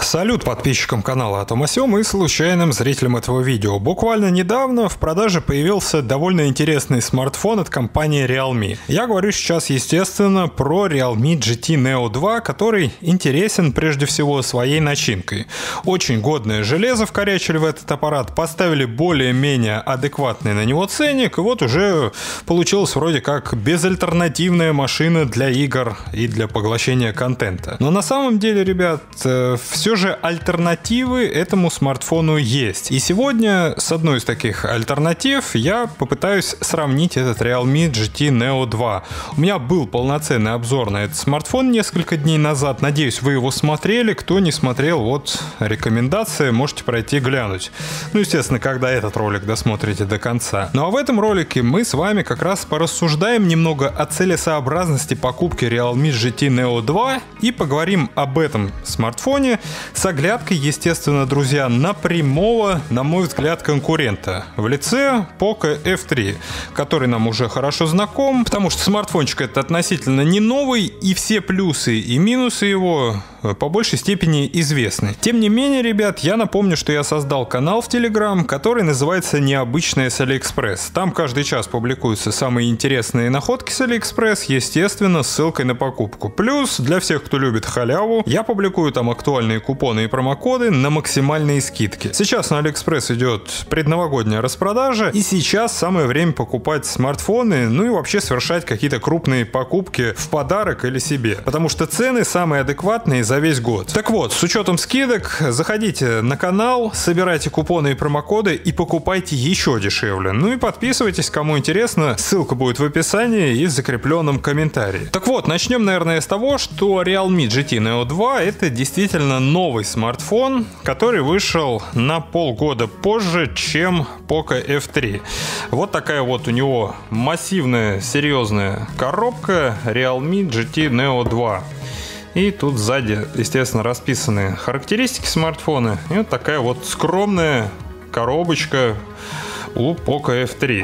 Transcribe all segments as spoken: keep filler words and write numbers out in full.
Салют подписчикам канала Атом о сём и случайным зрителям этого видео. Буквально недавно в продаже появился довольно интересный смартфон от компании Realme. Я говорю сейчас, естественно, про Realme джи ти Neo два, который интересен прежде всего своей начинкой. Очень годное железо вкорячили в этот аппарат, поставили более-менее адекватный на него ценник, и вот уже получилась вроде как безальтернативная машина для игр и для поглощения контента. Но на самом деле, ребят, все же альтернативы этому смартфону есть. И сегодня с одной из таких альтернатив я попытаюсь сравнить этот Realme джи ти Neo два. У меня был полноценный обзор на этот смартфон несколько дней назад. Надеюсь, вы его смотрели. Кто не смотрел, вот рекомендация, можете пройти глянуть. Ну, естественно, когда этот ролик досмотрите до конца. Ну а в этом ролике мы с вами как раз порассуждаем немного о целесообразности покупки Realme джи ти Neo два и поговорим об этом смартфоне с оглядкой, естественно, друзья, на прямого, на мой взгляд, конкурента в лице Poco эф три, который нам уже хорошо знаком, потому что смартфончик этот относительно не новый, и все плюсы и минусы его по большей степени известны. Тем не менее, ребят, я напомню, что я создал канал в Telegram, который называется «Необычное с Алиэкспресс». Там каждый час публикуются самые интересные находки с Алиэкспресс, естественно, с ссылкой на покупку. Плюс, для всех, кто любит халяву, я публикую там актуальные купоны и промокоды на максимальные скидки. Сейчас на Алиэкспресс идет предновогодняя распродажа, и сейчас самое время покупать смартфоны, ну и вообще совершать какие-то крупные покупки в подарок или себе, потому что цены самые адекватные за весь год. Так вот, с учетом скидок, заходите на канал, собирайте купоны и промокоды и покупайте еще дешевле. Ну и подписывайтесь, кому интересно, ссылка будет в описании и в закрепленном комментарии. Так вот, начнем, наверное, с того, что Realme джи ти Neo два это действительно новый смартфон, который вышел на полгода позже, чем Poco эф три. Вот такая вот у него массивная, серьезная коробка Realme джи ти Neo два. И тут сзади, естественно, расписаны характеристики смартфона. И вот такая вот скромная коробочка у Poco эф три.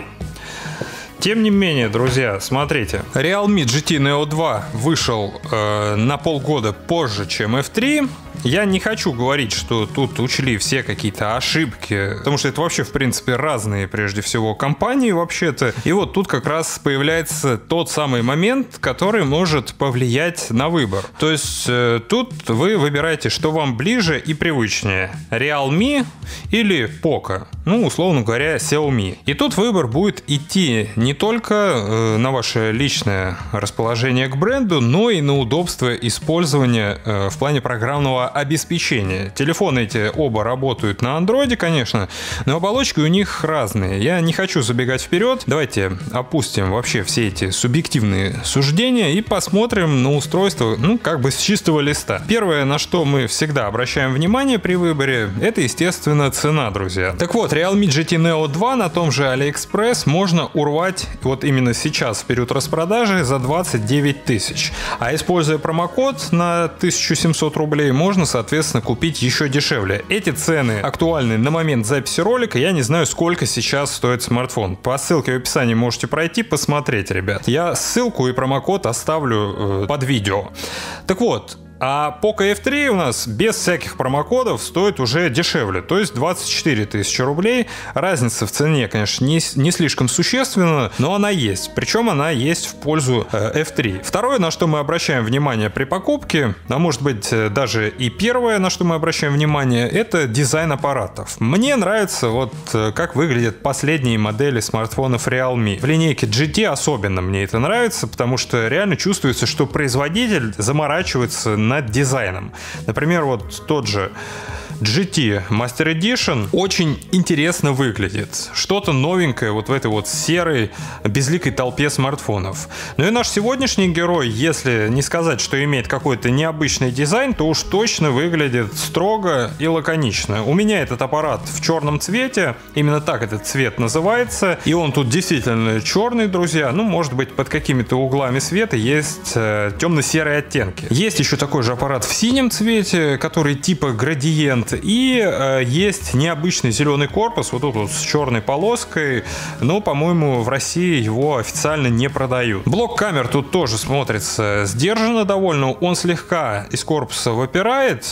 Тем не менее, друзья, смотрите. Realme джи ти Neo два вышел э, на полгода позже, чем эф три. Я не хочу говорить, что тут учли все какие-то ошибки, потому что это вообще, в принципе, разные, прежде всего, компании вообще-то. И вот тут как раз появляется тот самый момент, который может повлиять на выбор. То есть э, тут вы выбираете, что вам ближе и привычнее. Realme или Poco. Ну, условно говоря, Xiaomi. И тут выбор будет идти не только э, на ваше личное расположение к бренду, но и на удобство использования э, в плане программного обеспечения. Телефоны эти оба работают на андроиде, конечно, но оболочки у них разные. Я не хочу забегать вперед. Давайте опустим вообще все эти субъективные суждения и посмотрим на устройство, ну, как бы с чистого листа. Первое, на что мы всегда обращаем внимание при выборе, это, естественно, цена, друзья. Так вот, Realme джи ти Neo два на том же Алиэкспресс можно урвать вот именно сейчас в период распродажи за двадцать девять тысяч. А используя промокод на тысячу семьсот рублей, можно, соответственно, купить еще дешевле. Эти цены актуальны на момент записи ролика. Я не знаю, сколько сейчас стоит смартфон. По ссылке в описании можете пройти, посмотреть, ребят. Я ссылку и промокод оставлю э, под видео. Так вот, а Poco эф три у нас без всяких промокодов стоит уже дешевле, то есть двадцать четыре тысячи рублей. Разница в цене, конечно, не, не слишком существенна, но она есть. Причем она есть в пользу э, эф три. Второе, на что мы обращаем внимание при покупке, а может быть даже и первое, на что мы обращаем внимание, это дизайн аппаратов. Мне нравится вот как выглядят последние модели смартфонов Realme. В линейке джи ти особенно мне это нравится, потому что реально чувствуется, что производитель заморачивается над дизайном. Например, вот тот же джи ти Master Edition очень интересно выглядит. Что-то новенькое вот в этой вот серой, безликой толпе смартфонов. Ну и наш сегодняшний герой, если не сказать, что имеет какой-то необычный дизайн, то уж точно выглядит строго и лаконично. У меня этот аппарат в черном цвете, именно так этот цвет называется, и он тут действительно черный, друзья. Ну, может быть, под какими-то углами света есть э, темно-серые оттенки. Есть еще такой же аппарат в синем цвете, который типа градиент. И э, есть необычный зеленый корпус, вот тут вот с черной полоской, но, по-моему, в России его официально не продают. Блок камер тут тоже смотрится сдержанно довольно, он слегка из корпуса выпирает,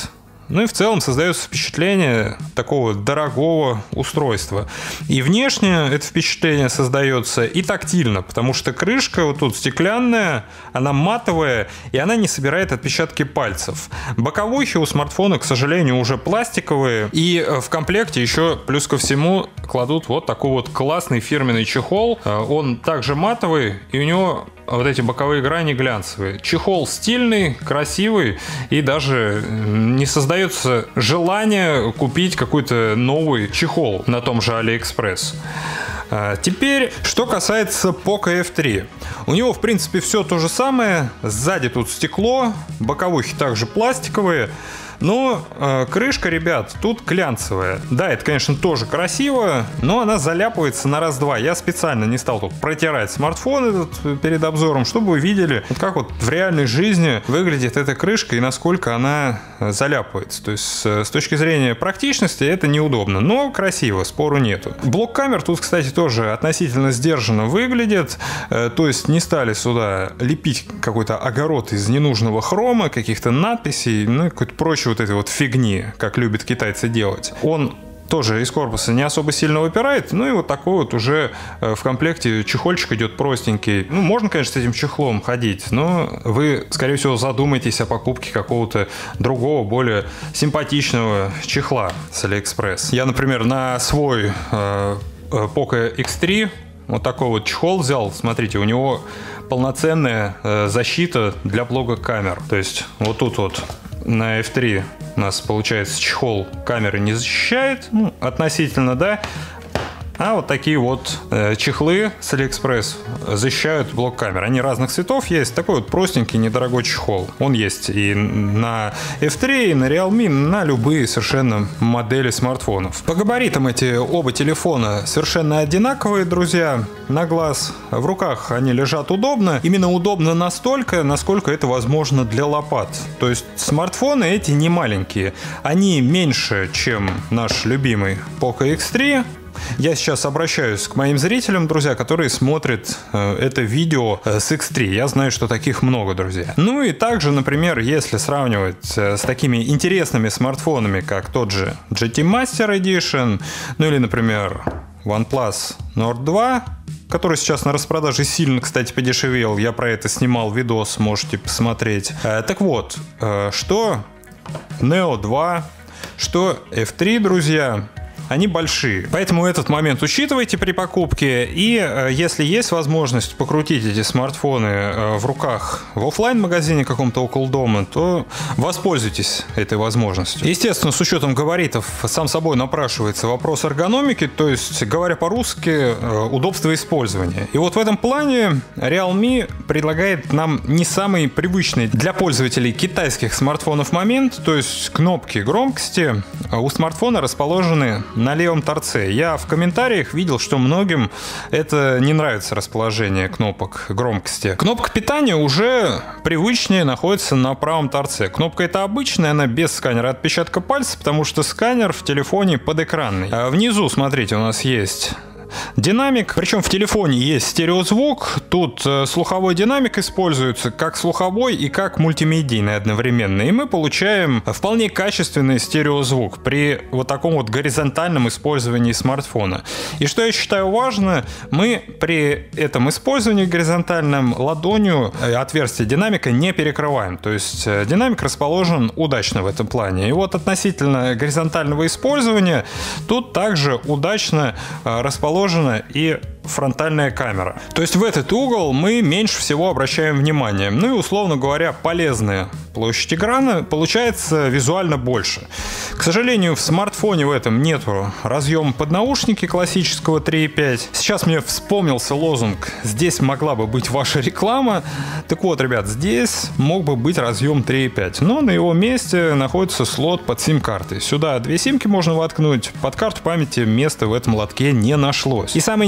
Ну и в целом создается впечатление такого дорогого устройства. И внешне это впечатление создается и тактильно, потому что крышка вот тут стеклянная, она матовая, и она не собирает отпечатки пальцев. Боковухи у смартфона, к сожалению, уже пластиковые. И в комплекте еще плюс ко всему кладут вот такой вот классный фирменный чехол. Он также матовый, и у него вот эти боковые грани глянцевые. Чехол стильный, красивый, и даже не создается желание купить какой-то новый чехол на том же AliExpress. Теперь, что касается Poco эф три. У него, в принципе, все то же самое. Сзади тут стекло, боковухи также пластиковые. Но э, крышка, ребят, тут глянцевая. Да, это, конечно, тоже красиво, но она заляпывается на раз-два. Я специально не стал тут протирать смартфон этот перед обзором, чтобы вы видели, вот как вот в реальной жизни выглядит эта крышка и насколько она заляпывается. То есть с точки зрения практичности это неудобно, но красиво, спору нету. Блок камер тут, кстати, тоже относительно сдержанно выглядит. Э, то есть не стали сюда лепить какой-то огород из ненужного хрома, каких-то надписей, ну, какой-то прочий вот этой вот фигни, как любят китайцы делать. Он тоже из корпуса не особо сильно выпирает, ну и вот такой вот уже в комплекте чехольчик идет простенький. Ну, можно, конечно, с этим чехлом ходить, но вы, скорее всего, задумаетесь о покупке какого-то другого, более симпатичного чехла с AliExpress. Я, например, на свой э, Poco икс три вот такой вот чехол взял. Смотрите, у него полноценная э, защита для блока камер. То есть вот тут вот на эф три у нас получается чехол камеры не защищает, ну, относительно, да. А вот такие вот э, чехлы с AliExpress защищают блок камер. Они разных цветов есть. Такой вот простенький, недорогой чехол. Он есть и на эф три, и на Realme, на любые совершенно модели смартфонов. По габаритам эти оба телефона совершенно одинаковые, друзья, на глаз. В руках они лежат удобно. Именно удобно настолько, насколько это возможно для лопат. То есть смартфоны эти не маленькие. Они меньше, чем наш любимый Poco икс три. Я сейчас обращаюсь к моим зрителям, друзья, которые смотрят э, это видео э, с икс три. Я знаю, что таких много, друзья. Ну и также, например, если сравнивать э, с такими интересными смартфонами, как тот же джи ти Master Edition, ну или, например, OnePlus Nord два, который сейчас на распродаже сильно, кстати, подешевел. Я про это снимал видос, можете посмотреть. Э, так вот, э, что Neo два, что эф три, друзья, они большие. Поэтому этот момент учитывайте при покупке. И э, если есть возможность покрутить эти смартфоны э, в руках в офлайн-магазине каком-то около дома, то воспользуйтесь этой возможностью. Естественно, с учетом габаритов сам собой напрашивается вопрос эргономики, то есть, говоря по-русски, э, удобство использования. И вот в этом плане Realme предлагает нам не самый привычный для пользователей китайских смартфонов момент, то есть кнопки громкости у смартфона расположены на левом торце. Я в комментариях видел, что многим это не нравится, расположение кнопок громкости. Кнопка питания уже привычнее находится на правом торце. Кнопка эта обычная, она без сканера отпечатка пальца, потому что сканер в телефоне подэкранный. А внизу, смотрите, у нас есть динамик, причем в телефоне есть стереозвук. Тут э, слуховой динамик используется как слуховой и как мультимедийный одновременно. И мы получаем вполне качественный стереозвук при вот таком вот горизонтальном использовании смартфона. И что я считаю важно, мы при этом использовании горизонтальным ладонью отверстие динамика не перекрываем. То есть э, динамик расположен удачно в этом плане. И вот относительно горизонтального использования тут также удачно э, расположен и фронтальная камера. То есть в этот угол мы меньше всего обращаем внимание. Ну и, условно говоря, полезная площадь экрана получается визуально больше. К сожалению, в смартфоне в этом нету разъема под наушники классического три и пять. Сейчас мне вспомнился лозунг «Здесь могла бы быть ваша реклама». Так вот, ребят, здесь мог бы быть разъем три и пять, но на его месте находится слот под сим-карты. Сюда две симки можно воткнуть, под карту памяти места в этом лотке не нашлось. И самое интересное,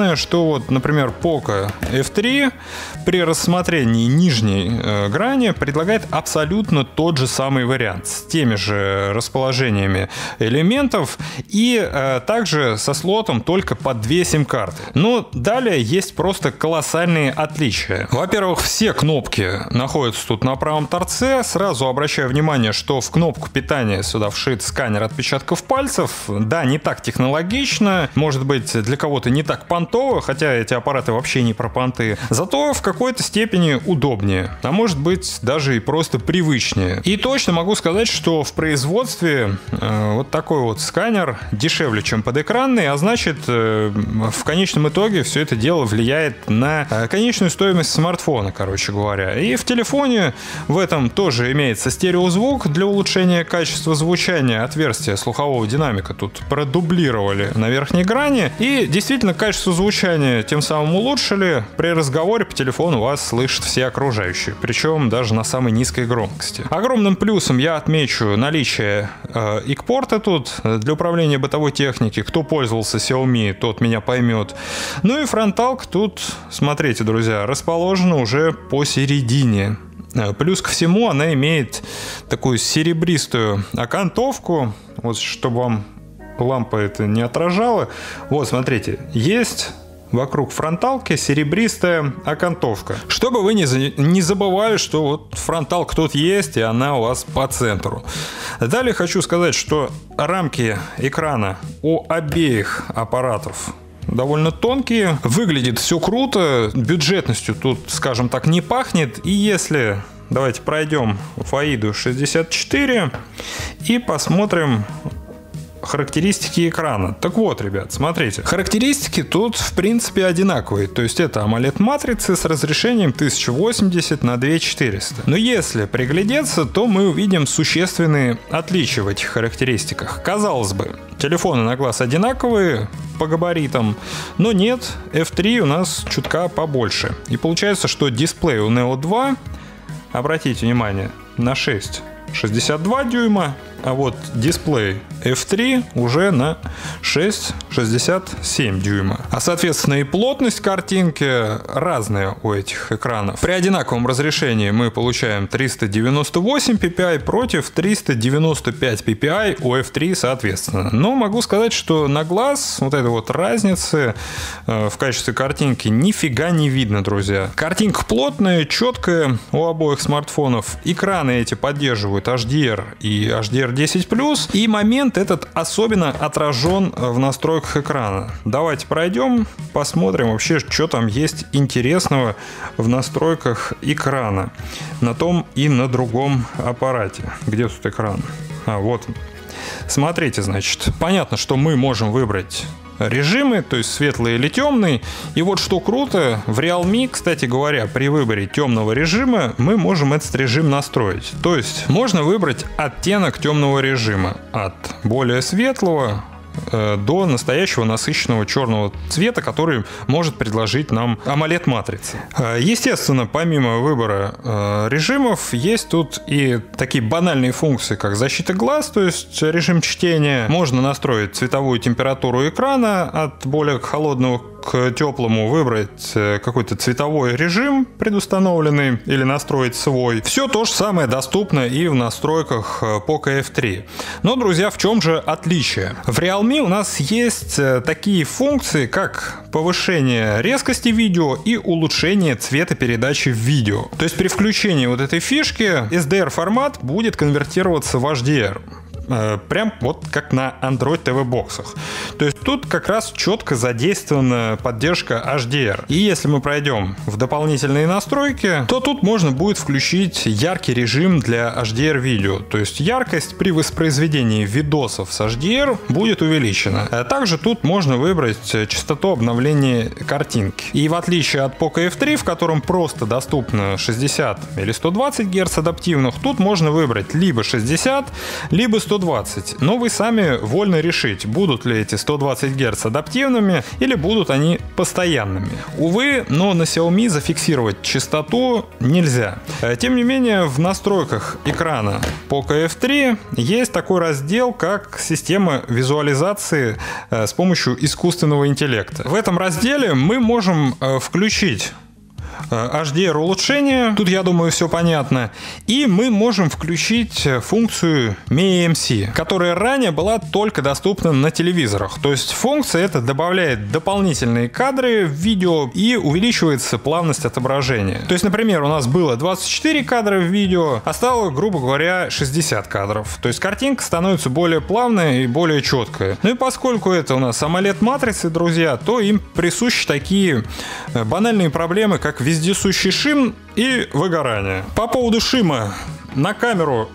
Единственное, что вот, например, Poco эф три при рассмотрении нижней э, грани предлагает абсолютно тот же самый вариант с теми же расположениями элементов и э, также со слотом только по две сим-карты. Но далее есть просто колоссальные отличия. Во-первых, все кнопки находятся тут на правом торце. Сразу обращаю внимание, что в кнопку питания сюда вшит сканер отпечатков пальцев. Да, не так технологично, может быть, для кого-то не так понтово, хотя эти аппараты вообще не про понты. Зато в какой-то степени удобнее, а может быть даже и просто привычнее. И точно могу сказать, что в производстве э, вот такой вот сканер дешевле, чем подэкранный, а значит э, в конечном итоге все это дело влияет на э, конечную стоимость смартфона, короче говоря. И в телефоне в этом тоже имеется стереозвук для улучшения качества звучания. Отверстие слухового динамика тут продублировали на верхней грани, и действительно качество звучания тем самым улучшили. При разговоре по телефону вас слышат все окружающие, причем даже на самой низкой громкости. Огромным плюсом я отмечу наличие э, ай си порта тут для управления бытовой техники. Кто пользовался Xiaomi, тот меня поймет. Ну и фронталка тут, смотрите, друзья, расположена уже посередине. Плюс ко всему она имеет такую серебристую окантовку, вот чтобы вам лампа это не отражала. Вот, смотрите, есть вокруг фронталки серебристая окантовка. Чтобы вы не, за... не забывали, что вот фронталка тут есть, и она у вас по центру. Далее хочу сказать, что рамки экрана у обеих аппаратов довольно тонкие. Выглядит все круто. Бюджетностью тут, скажем так, не пахнет. И если... Давайте пройдем в аиду шестьдесят четыре и посмотрим характеристики экрана. Так вот, ребят, смотрите. Характеристики тут, в принципе, одинаковые. То есть это AMOLED-матрицы с разрешением тысяча восемьдесят на две тысячи четыреста. Но если приглядеться, то мы увидим существенные отличия в этих характеристиках. Казалось бы, телефоны на глаз одинаковые по габаритам, но нет, эф три у нас чутка побольше. И получается, что дисплей у нео два, обратите внимание, на шесть целых шестьдесят два дюйма, а вот дисплей эф три уже на шесть целых шестьдесят семь дюйма. А соответственно и плотность картинки разная у этих экранов. При одинаковом разрешении мы получаем триста девяносто восемь пи пи ай против триста девяносто пять пи пи ай у эф три соответственно. Но могу сказать, что на глаз вот этой вот разницы э, в качестве картинки нифига не видно, друзья. Картинка плотная, четкая у обоих смартфонов. Экраны эти поддерживают эйч ди ар и эйч ди ар десять плюс. И момент этот особенно отражен в настройках экрана. Давайте пройдем, посмотрим вообще, что там есть интересного в настройках экрана на том и на другом аппарате. Где тут экран? А, вот он. Смотрите, значит, понятно, что мы можем выбрать режимы, то есть светлый или темный. И вот что круто, в Realme, кстати говоря, при выборе темного режима мы можем этот режим настроить. То есть можно выбрать оттенок темного режима от более светлого до настоящего насыщенного черного цвета, который может предложить нам AMOLED-матрица. Естественно, помимо выбора режимов, есть тут и такие банальные функции, как защита глаз, то есть режим чтения. Можно настроить цветовую температуру экрана от более холодного к теплому, выбрать какой-то цветовой режим предустановленный или настроить свой. Все то же самое доступно и в настройках Poco эф три. Но, друзья, в чем же отличие? В Realme у нас есть такие функции, как повышение резкости видео и улучшение цветопередачи в видео. То есть при включении вот этой фишки эс ди ар формат будет конвертироваться в эйч ди ар. Прям вот как на Android ти ви-боксах. То есть тут как раз четко задействована поддержка эйч ди ар. И если мы пройдем в дополнительные настройки, то тут можно будет включить яркий режим для эйч ди ар видео. То есть яркость при воспроизведении видосов с эйч ди ар будет увеличена. А также тут можно выбрать частоту обновления картинки. И в отличие от Poco эф три, в котором просто доступно шестьдесят или сто двадцать герц адаптивных, тут можно выбрать либо шестьдесят, либо сто сто двадцать. Но вы сами вольны решить, будут ли эти сто двадцать герц адаптивными или будут они постоянными. Увы, но на Xiaomi зафиксировать частоту нельзя. Тем не менее, в настройках экрана Poco эф три есть такой раздел, как система визуализации с помощью искусственного интеллекта. В этом разделе мы можем включить эйч ди ар улучшение, тут, я думаю, все понятно. И мы можем включить функцию эм и эм си, которая ранее была только доступна на телевизорах. То есть функция эта добавляет дополнительные кадры в видео и увеличивается плавность отображения. То есть, например, у нас было двадцать четыре кадра в видео, а стало, грубо говоря, шестьдесят кадров. То есть картинка становится более плавная и более четкая. Ну и поскольку это у нас AMOLED-матрицы, друзья, то им присущи такие банальные проблемы, как вездесущий шим и выгорание. По поводу шима на камеру,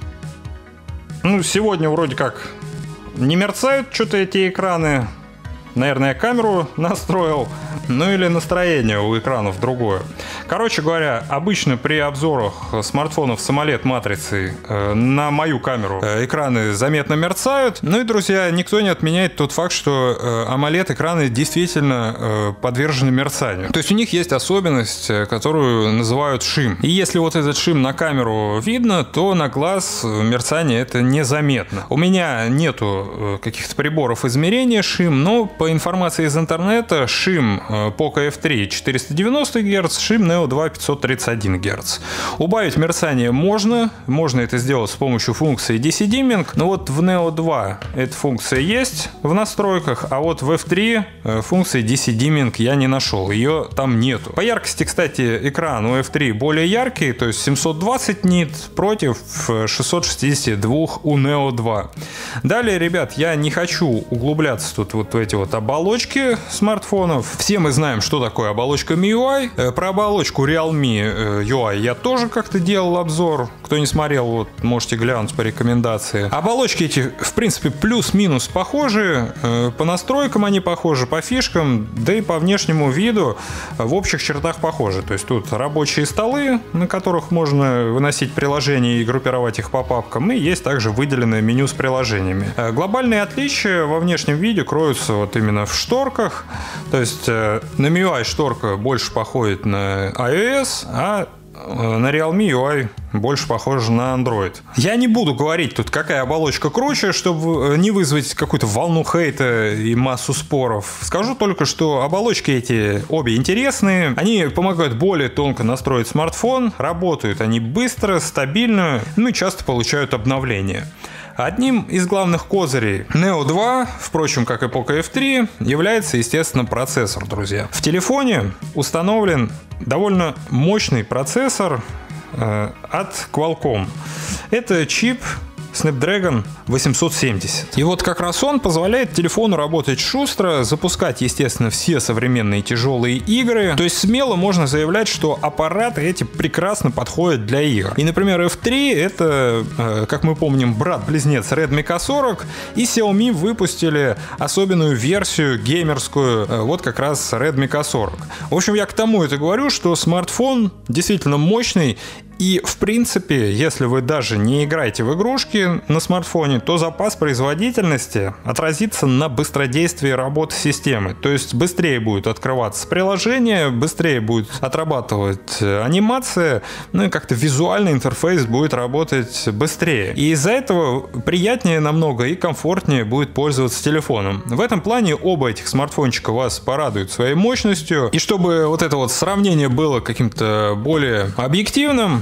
ну, сегодня вроде как не мерцают что-то эти экраны. Наверное, я камеру настроил, ну или настроение у экранов другое. Короче говоря, обычно при обзорах смартфонов с AMOLED-матрицей э, на мою камеру э, экраны заметно мерцают. Ну и, друзья, никто не отменяет тот факт, что э, AMOLED-экраны действительно э, подвержены мерцанию. То есть у них есть особенность, которую называют шим. И если вот этот шим на камеру видно, то на глаз мерцание это незаметно. У меня нету каких-то приборов измерения шим, но по информации из интернета, шим Poco эф три четыреста девяносто герц, шим нео два пятьсот тридцать один герц. Убавить мерцание можно, можно это сделать с помощью функции ди си Dimming, но вот в нео два эта функция есть в настройках, а вот в эф три функции ди си Dimming я не нашел, ее там нету. По яркости, кстати, экран у эф три более яркий, то есть семьсот двадцать нит против шестьсот шестьдесят два у нео два. Далее, ребят, я не хочу углубляться тут вот в эти вот оболочки смартфонов. Все мы знаем, что такое оболочка эм ай ю ай. Про оболочку Realme ю ай я тоже как-то делал обзор. Кто не смотрел, вот можете глянуть по рекомендации. Оболочки эти, в принципе, плюс-минус похожи. По настройкам они похожи, по фишкам, да и по внешнему виду в общих чертах похожи. То есть тут рабочие столы, на которых можно выносить приложения и группировать их по папкам. И есть также выделенное меню с приложениями. Глобальные отличия во внешнем виде кроются вот именно в шторках. То есть на эм ай ю ай шторка больше походит на iOS, а на Realme ю ай больше похоже на Android. Я не буду говорить тут, какая оболочка круче, чтобы не вызвать какую-то волну хейта и массу споров. Скажу только, что оболочки эти обе интересные. Они помогают более тонко настроить смартфон. Работают они быстро, стабильно, ну и часто получают обновления. Одним из главных козырей нео два, впрочем, как и Poco эф три, является, естественно, процессор, друзья. В телефоне установлен довольно мощный процессор э, от Qualcomm. Это чип Snapdragon восемьсот семьдесят. И вот как раз он позволяет телефону работать шустро, запускать, естественно, все современные тяжелые игры. То есть смело можно заявлять, что аппараты эти прекрасно подходят для игр. И, например, эф три это, как мы помним, брат-близнец Redmi ка сорок, и Xiaomi выпустили особенную версию геймерскую, вот как раз Redmi ка сорок. В общем, я к тому это говорю, что смартфон действительно мощный. И, в принципе, если вы даже не играете в игрушки на смартфоне, то запас производительности отразится на быстродействии работы системы. То есть быстрее будет открываться приложение, быстрее будет отрабатывать анимация, ну и как-то визуальный интерфейс будет работать быстрее. И из-за этого приятнее намного и комфортнее будет пользоваться телефоном. В этом плане оба этих смартфончика вас порадуют своей мощностью. И чтобы вот это вот сравнение было каким-то более объективным,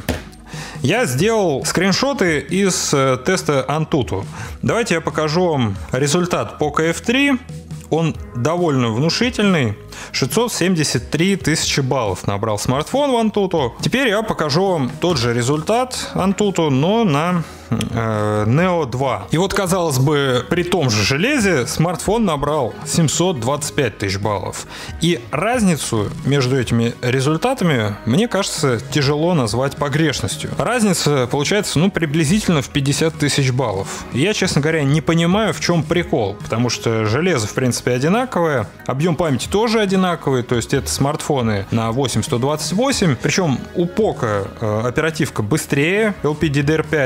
я сделал скриншоты из э, теста Antutu. Давайте я покажу вам результат Poco эф три. Он довольно внушительный. шестьсот семьдесят три тысячи баллов набрал смартфон в Antutu. Теперь я покажу вам тот же результат Antutu, но на э, нео два. И вот, казалось бы, при том же железе смартфон набрал семьсот двадцать пять тысяч баллов. И разницу между этими результатами, мне кажется, тяжело назвать погрешностью. Разница получается, ну, приблизительно в пятьдесят тысяч баллов. И я, честно говоря, не понимаю, в чем прикол, потому что железо, в принципе, одинаковое, объем памяти тоже одинаковый, то есть это смартфоны на восемь сто двадцать восемь, причем у Poco э, оперативка быстрее, эл пи ди ди ар пять против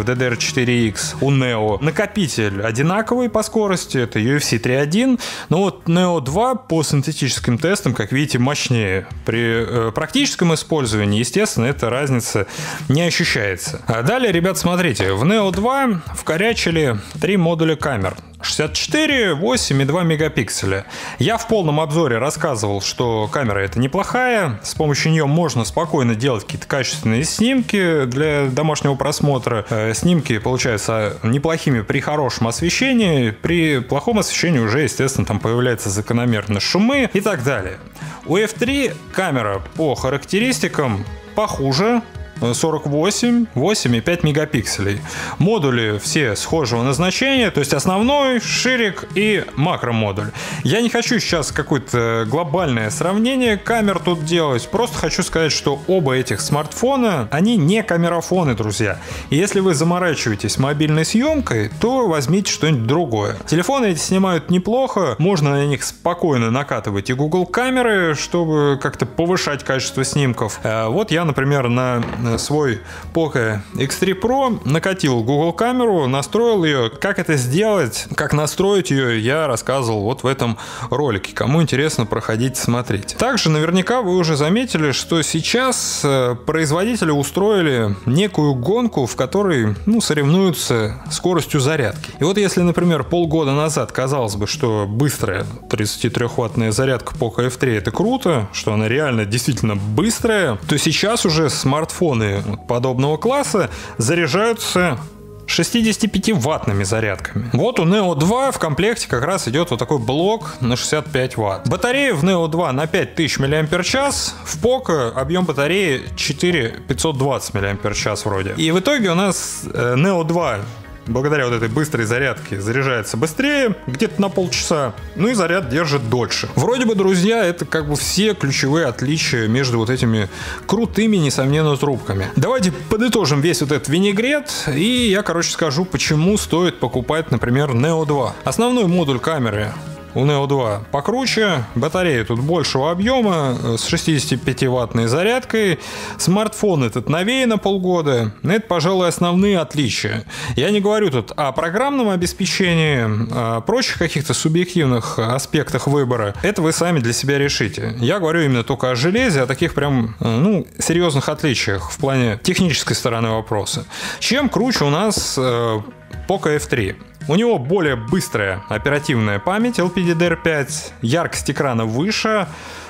в ди ди ар четыре икс, у Neo. Накопитель одинаковый по скорости, это ю эф си три точка один, но вот Neo два по синтетическим тестам, как видите, мощнее. При э, практическом использовании, естественно, эта разница не ощущается. А далее, ребят, смотрите, в Neo два вкорячили три модуля камер. шестьдесят четыре, восемь и два мегапикселя. Я в полном обзоре рассказывал, что камера эта неплохая, с помощью нее можно спокойно делать какие-то качественные снимки для домашнего просмотра. Снимки получаются неплохими при хорошем освещении, при плохом освещении уже, естественно, там появляются закономерно шумы и так далее. У эф три камера по характеристикам похуже. сорок восемь, восемь и пять мегапикселей. Модули все схожего назначения, то есть основной, ширик и макромодуль. Я не хочу сейчас какое-то глобальное сравнение камер тут делать, просто хочу сказать, что оба этих смартфона, они не камерафоны, друзья. И если вы заморачиваетесь мобильной съемкой, то возьмите что-нибудь другое. Телефоны эти снимают неплохо, можно на них спокойно накатывать и Google камеры, чтобы как-то повышать качество снимков. Вот я, например, на свой Poco икс три про накатил Google камеру, настроил ее. Как это сделать, как настроить ее, я рассказывал вот в этом ролике. Кому интересно, проходите, смотрите. Также наверняка вы уже заметили, что сейчас производители устроили некую гонку, в которой, ну, соревнуются скоростью зарядки. И вот если, например, полгода назад казалось бы, что быстрая тридцатитрёхваттная зарядка Poco эф три это круто, что она реально действительно быстрая, то сейчас уже смартфоны подобного класса заряжаются шестидесятипятиваттными зарядками. Вот у Neo два в комплекте как раз идет вот такой блок на шестьдесят пять ватт. Батарея в Neo два на пять тысяч мАч, в Poco объем батареи четыре тысячи пятьсот двадцать мАч вроде. И в итоге у нас Neo два благодаря вот этой быстрой зарядке заряжается быстрее, где-то на полчаса, ну и заряд держит дольше. Вроде бы, друзья, это как бы все ключевые отличия между вот этими крутыми, несомненно, трубками. Давайте подытожим весь вот этот винегрет, и я, короче, скажу, почему стоит покупать, например, Neo два. Основной модуль камеры у Neo два покруче, батарея тут большего объема, с шестидесятипятиваттной зарядкой, смартфон этот новее на полгода. Это, пожалуй, основные отличия. Я не говорю тут о программном обеспечении, о прочих каких-то субъективных аспектах выбора. Это вы сами для себя решите. Я говорю именно только о железе, о таких прям, ну, серьезных отличиях в плане технической стороны вопроса. Чем круче у нас Poco эф три? У него более быстрая оперативная память эл пи ди ди ар пять, яркость экрана выше,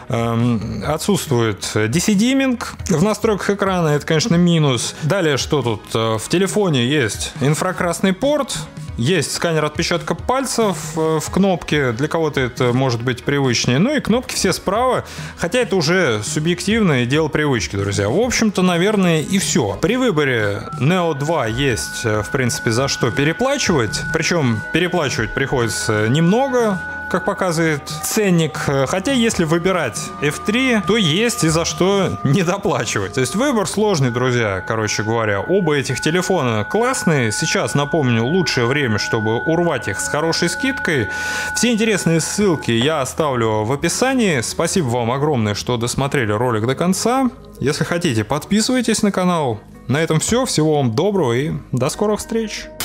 эм, отсутствует десидиминг в настройках экрана, это, конечно, минус. Далее, что тут? В телефоне есть инфракрасный порт, есть сканер отпечатка пальцев в кнопке, для кого-то это может быть привычнее, ну и кнопки все справа, хотя это уже субъективно и дело привычки, друзья. В общем-то, наверное, и все. При выборе Neo два есть, в принципе, за что переплачивать, причем переплачивать приходится немного, как показывает ценник. Хотя, если выбирать эф три, то есть и за что не доплачивать. То есть выбор сложный, друзья, короче говоря. Оба этих телефона классные. Сейчас, напомню, лучшее время, чтобы урвать их с хорошей скидкой. Все интересные ссылки я оставлю в описании. Спасибо вам огромное, что досмотрели ролик до конца. Если хотите, подписывайтесь на канал. На этом все. Всего вам доброго и до скорых встреч.